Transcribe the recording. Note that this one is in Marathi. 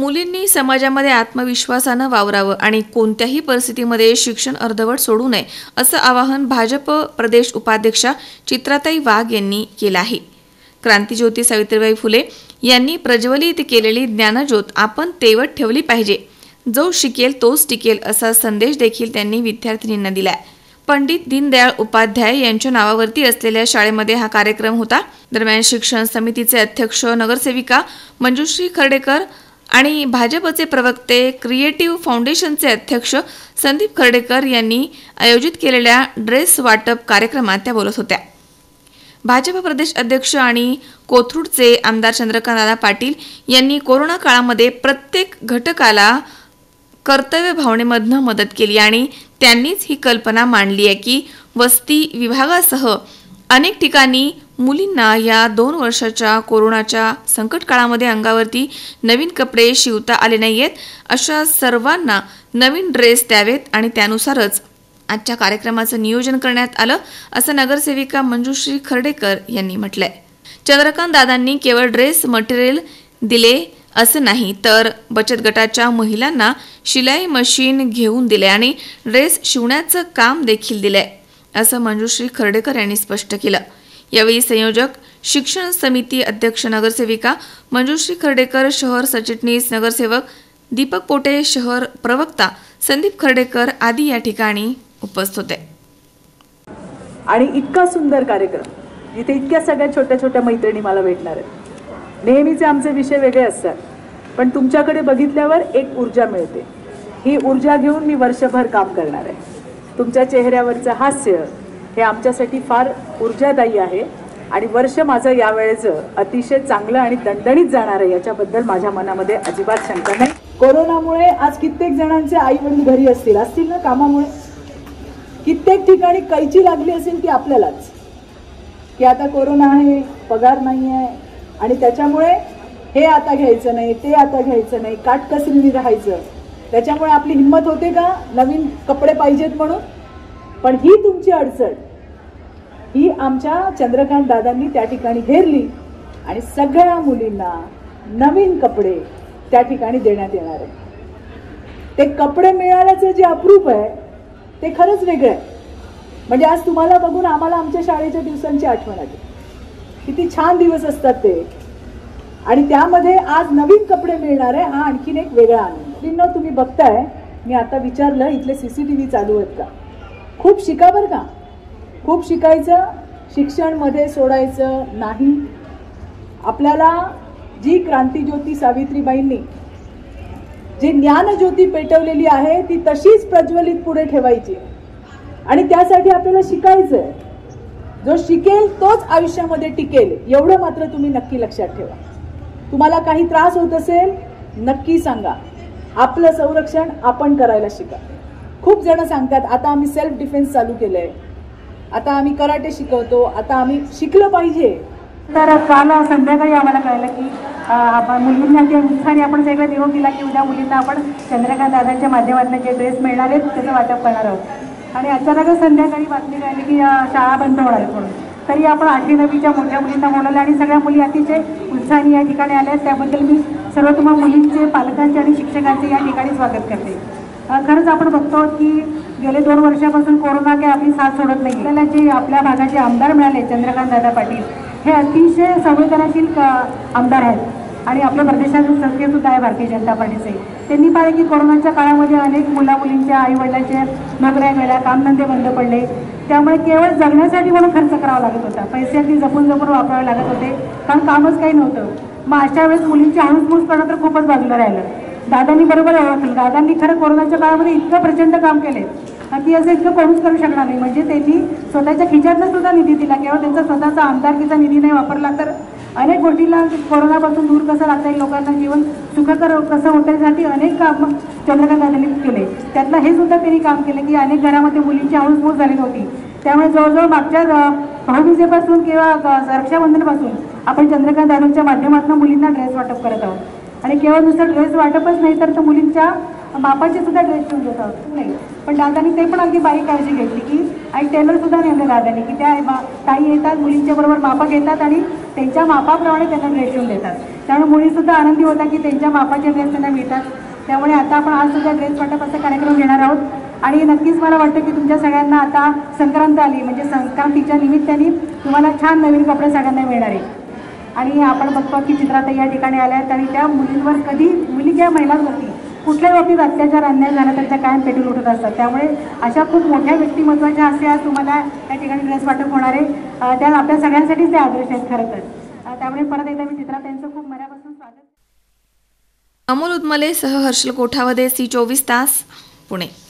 मुलींनी समाजामध्ये आत्मविश्वासानं वावरावं आणि कोणत्याही परिस्थितीमध्ये शिक्षण अर्धवट सोडू नये असं आवाहन भाजप प्रदेश उपाध्यक्षा चित्राताई वाघ यांनी केलं आहे। क्रांतिज्योती सावित्रीबाई फुले यांनी प्रज्वलित केलेली ज्ञानज्योत आपण तेवत ठेवली पाहिजे। जो शिकेल तोच टिकेल असा संदेश देखील त्यांनी विद्यार्थिनींना दिलाय। पंडित दीनदयाळ उपाध्याय यांच्या नावावरती असलेल्या शाळेमध्ये हा कार्यक्रम होता। दरम्यान शिक्षण समितीचे अध्यक्ष नगरसेविका मंजुश्री खर्डेकर आणि भाजपचे प्रवक्ते क्रिएटिव्ह फाउंडेशनचे अध्यक्ष संदीप खर्डेकर यांनी आयोजित केलेल्या ड्रेस वाटप कार्यक्रमात त्या बोलत होत्या। भाजप प्रदेश अध्यक्ष आणि कोथरूडचे आमदार चंद्रकांतदादा पाटील यांनी कोरोना काळामध्ये प्रत्येक घटकाला कर्तव्य भावनेमधनं मदत केली आणि त्यांनीच ही कल्पना मांडली आहे की वस्ती विभागासह अनेक ठिकाणी मुलींना या 2 वर्षाच्या कोरोनाच्या संकट काळामध्ये अंगावरती नवीन कपडे शिवता आले नाहीयेत, अशा सर्वांना नवीन ड्रेस द्यावेत आणि त्यानुसारच आजच्या कार्यक्रमाचं नियोजन करण्यात आलं असं नगरसेविका मंजुश्री खर्डेकर यांनी म्हटलंय। चंद्रकांत दादांनी केवळ ड्रेस मटेरियल दिले असं नाही तर बचत गटाच्या महिलांना शिलाई मशीन घेऊन दिले आणि ड्रेस शिवण्याचं काम देखील दिलंय असं मंजुश्री खर्डेकर यांनी स्पष्ट केलं। यावेळी संयोजक शिक्षण समिती अध्यक्ष नगरसेविका मंजुश्री खर्डेकर, शहर सरचिटणीस नगरसेवक दीपक पोटे, शहर प्रवक्ता संदीप खर्डेकर आदी या ठिकाणी उपस्थित होते। आणि इतका सुंदर कार्यक्रम जिथे इतक्या सगळ्या छोट्या छोट्या मैत्रिणी मला भेटणार आहेत। नेहमीचे आमचे विषय वेगळे असतात, पण तुमच्याकडे बघितल्यावर एक ऊर्जा मिळते। ही ऊर्जा घेऊन मी वर्षभर काम करणार आहे। तुमच्या चेहऱ्यावरचं हास्य हे आमच्यासाठी फार ऊर्जादायी आहे आणि वर्ष माझं यावेळेचं अतिशय चांगलं आणि दणदणीत जाणार आहे याच्याबद्दल माझ्या मनामध्ये अजिबात शंका नाही। कोरोनामुळे आज कित्येक जणांचे आई वडील घरी असतील ना कामामुळे, कित्येक ठिकाणी कैची लागली असेल ती आपल्यालाच की आता कोरोना आहे, पगार नाही आहे आणि त्याच्यामुळे हे आता घ्यायचं नाही, ते आता घ्यायचं नाही, काटकसरीने राहायचं। त्याच्यामुळे आपली हिंमत होते का नवीन कपडे पाहिजेत म्हणून? पण ही तुमची अडचण ही आमच्या चंद्रकांत दादांनी त्या ठिकाणी हेरली आणि सगळ्या मुलींना नवीन कपडे त्या ठिकाणी देण्यात येणार आहे। ते कपडे मिळाल्याचं जे अप्रूप आहे ते खरंच वेगळं आहे। म्हणजे आज तुम्हाला बघून आम्हाला आमच्या शाळेच्या दिवसांची आठवण आली। किती छान दिवस असतात ते, आणि त्यामध्ये आज नवीन कपडे मिळणार आहे हा आणखीन एक वेगळा आनंद। तुम्ही बघताय, मी आता विचारलं इथले CCTV चालू आहेत का? खूप शिका बरं का, खूप शिकायचं, शिक्षण मध्ये सोडायचं नाही। आपल्याला जी क्रांतिज्योती सावित्रीबाईंनी जी ज्ञानज्योती पेटवलेली आहे ती तशीच प्रज्वलित पुढे ठेवायची आणि त्यासाठी आपल्याला शिकायचंय। जो शिकेल तोच आयुष्यामध्ये टिकेल एवढं मात्र तुम्ही नक्की लक्षात ठेवा। तुम्हाला काही त्रास होत असेल नक्की सांगा, आपलं संरक्षण आपण करायला शिका। खूप जण सांगतात आता आम्ही सेल्फ डिफेन्स चालू केलंय, आता आम्ही कराटे शिकवतो, आता आम्ही शिकलं पाहिजे। तर काल संध्याकाळी आम्हाला कळलं की मुलींना त्या उत्साहाने आपण सगळं निरोप दिला की उद्या मुलींना आपण चंद्रकांत दादांच्या माध्यमातून जे ड्रेस मिळणार आहेत त्याचं वाटप करणार आहोत। आणि अचानकच संध्याकाळी बातमी कळली की शाळा बंद होणार आहेत म्हणून। तरी आपण 8वी 9वीच्या मोठ्या मुलींना बोलवलं आणि सगळ्या मुली अतिशय उत्साहाने या ठिकाणी आल्या। त्याबद्दल मी सर्वतोम मुलींचे, पालकांचे आणि शिक्षकांचे या ठिकाणी स्वागत करते। खरंच आपण बघतो की गेले 2 वर्षापासून कोरोना काही आपली साथ सोडत नाही। आपल्याला जे आपल्या भागाचे आमदार मिळाले चंद्रकांत दादा पाटील हे अतिशय संवेदनशील आमदार आहेत आणि आपल्या प्रदेशाचे सदस्य सुद्धा आहे भारतीय जनता पार्टीचे। त्यांनी पाहिलं की कोरोनाच्या काळामध्ये अनेक मुलामुलींच्या आईवडिलांच्या नोकऱ्या गेल्या, कामधंदे बंद पडले, त्यामुळे केवळ जगण्यासाठी म्हणून खर्च करावा लागत होता। पैसे अगदी जपून वापरावे लागत होते कारण कामच काही नव्हतं। मग अशा वेळेस मुलींची हळूसमूस करणं तर खूपच बाजूला राहिलं। दादांनी बरोबर ओळखलं, दादांनी खरं कोरोनाच्या काळामध्ये इतकं प्रचंड काम केले की असं इतकं कोणीच करू शकणार नाही। म्हणजे त्यांनी स्वतःच्या खिशातनं सुद्धा निधी दिला, केवळ त्यांचा स्वतःचा आमदारकीचा निधी नाही वापरला तर अनेक गोष्टीला कोरोनापासून दूर कसं राहता येईल, लोकांना जीवन सुखकर कसं होतं यासाठी अनेक काम चंद्रकांत दादांनी केले। त्यातलं हे सुद्धा त्यांनी काम केलं की अनेक घरामध्ये मुलींची हळूसमूस झाली नव्हती। त्यामुळे जवळजवळ मागच्या भाऊबीजेपासून किंवा रक्षाबंधनपासून आपण चंद्रकांत दादांच्या माध्यमातून मुलींना ड्रेस वाटप करत आहोत। आणि केवळ नुसतं ड्रेस वाटपच नाही तर मुलींच्या मापाचे सुद्धा ड्रेस शिवून देत आहोत नाही, पण दादांनी ते पण अगदी बारीक काळजी घेतली की आणि टेलर सुद्धा नेमलं दादांनी की त्या ताई येतात मुलींच्या बरोबर मापा घेतात आणि त्यांच्या मापाप्रमाणे त्यांना ड्रेस शिवून देतात. त्यामुळे मुलीसुद्धा आनंदी होता की त्यांच्या मापाचे ड्रेस त्यांना मिळतात. त्यामुळे आता आपण आज सुद्धा ड्रेस वाटप असा कार्यक्रम घेणार आहोत आणि नक्कीच मला वाटतं की तुमच्या सगळ्यांना आता संक्रांत आली म्हणजे संक्रांतीच्या निमित्ताने तुम्हाला छान नवीन कपडे सगळ्यांना मिळणार आहेत. आणि आपण बघतो की चित्राताई या ठिकाणी आल्या आहेत आणि त्या मुलींवर कधी मुली किंवा महिलांवरती कुठल्याही बाबतीत अत्याचार अन्याय झाला तर त्या कायम पेटून उठत असतात. त्यामुळे अशा खूप मोठ्या व्यक्तिमत्वाच्या हस्ते आज तुम्हाला या ठिकाणी ड्रेस वाटप होणार आहे. त्या आपल्या सगळ्यांसाठीच ते आदर्श आहेत खरं तर. त्यामुळे परत एकदा मी चित्राताईंचं खूप मनापासून स्वागत. अमोल उदमले सह हर्षल कोठावदे, C24 तास, पुणे.